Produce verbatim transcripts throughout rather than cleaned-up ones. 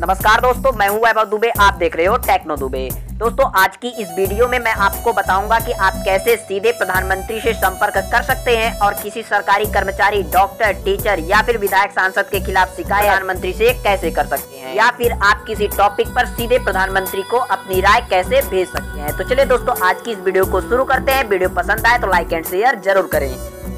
नमस्कार दोस्तों, मैं हूं वैभव दुबे। आप देख रहे हो टेक्नो दुबे। दोस्तों, आज की इस वीडियो में मैं आपको बताऊंगा कि आप कैसे सीधे प्रधानमंत्री से संपर्क कर सकते हैं और किसी सरकारी कर्मचारी, डॉक्टर, टीचर या फिर विधायक, सांसद के खिलाफ शिकायत प्रधानमंत्री से कैसे कर सकते हैं, या फिर आप किसी टॉपिक पर सीधे प्रधानमंत्री को अपनी राय कैसे भेज सकते हैं। तो चलिए दोस्तों, आज की इस वीडियो को शुरू करते हैं। वीडियो पसंद आए तो लाइक एंड शेयर जरूर करें।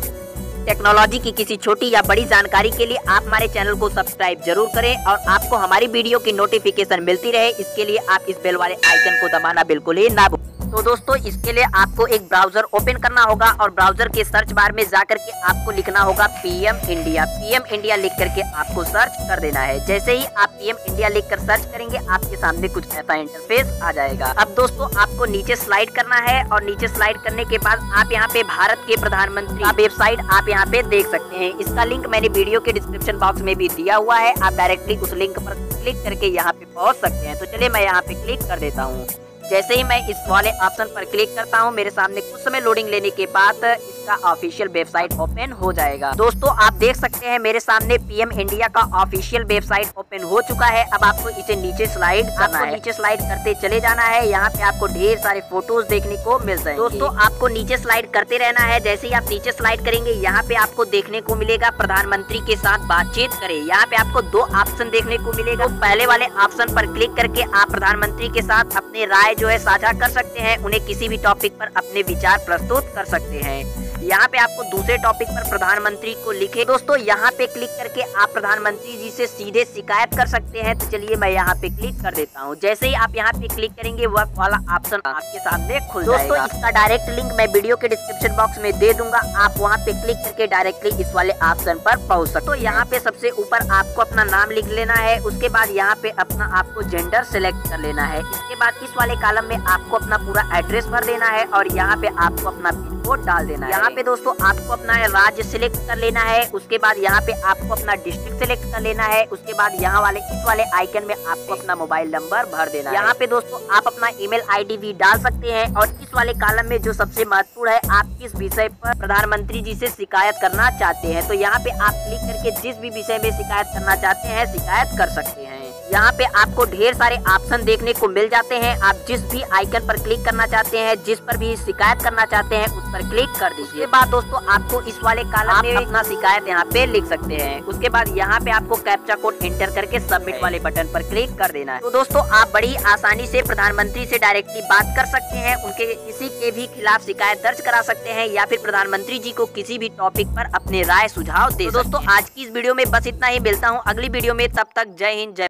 टेक्नोलॉजी की किसी छोटी या बड़ी जानकारी के लिए आप हमारे चैनल को सब्सक्राइब जरूर करें और आपको हमारी वीडियो की नोटिफिकेशन मिलती रहे, इसके लिए आप इस बेल वाले आइकन को दबाना बिल्कुल ही ना भूलें। तो दोस्तों, इसके लिए आपको एक ब्राउजर ओपन करना होगा और ब्राउजर के सर्च बार में जाकर के आपको लिखना होगा पीएम इंडिया। पीएम इंडिया लिख करके आपको सर्च कर देना है। जैसे ही आप पीएम इंडिया लिख कर सर्च करेंगे, आपके सामने कुछ ऐसा इंटरफेस आ जाएगा। अब दोस्तों, आपको नीचे स्लाइड करना है और नीचे स्लाइड करने के बाद आप यहाँ पे भारत के प्रधानमंत्री का वेबसाइट आप यहाँ पे देख सकते हैं। इसका लिंक मैंने वीडियो के डिस्क्रिप्शन बॉक्स में भी दिया हुआ है। आप डायरेक्टली उस लिंक पर क्लिक करके यहाँ पे पहुँच सकते हैं। तो चलिए मैं यहाँ पे क्लिक कर देता हूँ। जैसे ही मैं इस वाले ऑप्शन पर क्लिक करता हूं, मेरे सामने कुछ समय लोडिंग लेने के बाद इसका ऑफिशियल वेबसाइट ओपन हो जाएगा। दोस्तों, आप देख सकते हैं मेरे सामने पीएम इंडिया का ऑफिशियल वेबसाइट ओपन हो चुका है। अब आपको इसे नीचे स्लाइड करना है। नीचे स्लाइड करते चले जाना है। यहाँ पे आपको ढेर सारे फोटोज देखने को मिल जाएंगे। दोस्तों, आपको नीचे स्लाइड करते रहना है। जैसे ही आप नीचे स्लाइड करेंगे, यहाँ पे आपको देखने को मिलेगा प्रधानमंत्री के साथ बातचीत करें। यहाँ पे आपको दो ऑप्शन देखने को मिलेगा। तो पहले वाले ऑप्शन पर क्लिक करके आप प्रधानमंत्री के साथ अपने राय जो है साझा कर सकते हैं। उन्हें किसी भी टॉपिक पर अपने विचार प्रस्तुत कर सकते हैं। यहाँ पे आपको दूसरे टॉपिक पर प्रधानमंत्री को लिखे। दोस्तों, यहाँ पे क्लिक करके आप प्रधानमंत्री जी से सीधे शिकायत कर सकते हैं। तो चलिए मैं यहाँ पे क्लिक कर देता हूँ। जैसे ही आप यहाँ पे क्लिक करेंगे, वह वाला ऑप्शन आपके सामने खुल जाएगा। दोस्तों, इसका डायरेक्ट लिंक मैं वीडियो के डिस्क्रिप्शन बॉक्स में दे दूंगा। आप वहाँ पे क्लिक करके डायरेक्टली इस वाले ऑप्शन पर पहुँच सकते हैं। तो यहाँ पे सबसे ऊपर आपको अपना नाम लिख लेना है। उसके बाद यहाँ पे अपना आपको जेंडर सिलेक्ट कर लेना है। इसके बाद इस वाले कॉलम में आपको अपना पूरा एड्रेस भर देना है और यहाँ पे आपको अपना पिन कोड डाल देना है। यहाँ पे दोस्तों आपको अपना राज्य सिलेक्ट कर लेना है। उसके बाद यहाँ पे आपको अपना डिस्ट्रिक्ट सिलेक्ट कर लेना है। उसके बाद यहाँ वाले इस वाले आइकन में आपको अपना मोबाइल नंबर भर देना है। यहाँ पे दोस्तों आप अपना ईमेल आईडी भी डाल सकते हैं। और इस वाले कॉलम में जो सबसे महत्वपूर्ण है, आप किस विषय पर प्रधानमंत्री जी से शिकायत करना चाहते हैं, तो यहाँ पे आप क्लिक करके जिस भी विषय में शिकायत करना चाहते हैं शिकायत कर सकते हैं। यहाँ पे आपको ढेर सारे ऑप्शन देखने को मिल जाते हैं। आप जिस भी आइकन पर क्लिक करना चाहते हैं, जिस पर भी शिकायत करना चाहते हैं, उस पर क्लिक कर दीजिए। उसके बाद दोस्तों आपको इस वाले कॉलम में अपना शिकायत यहाँ पे लिख सकते हैं। उसके बाद यहाँ पे आपको कैप्चा कोड एंटर करके सबमिट वाले बटन पर क्लिक कर देना है। तो दोस्तों, आप बड़ी आसानी से प्रधानमंत्री से डायरेक्टली बात कर सकते हैं। उनके किसी के भी खिलाफ शिकायत दर्ज करा सकते हैं या फिर प्रधानमंत्री जी को किसी भी टॉपिक पर अपने राय सुझाव दे। दोस्तों, आज की इस वीडियो में बस इतना ही। मिलता हूँ अगली वीडियो में। तब तक जय हिंद, जय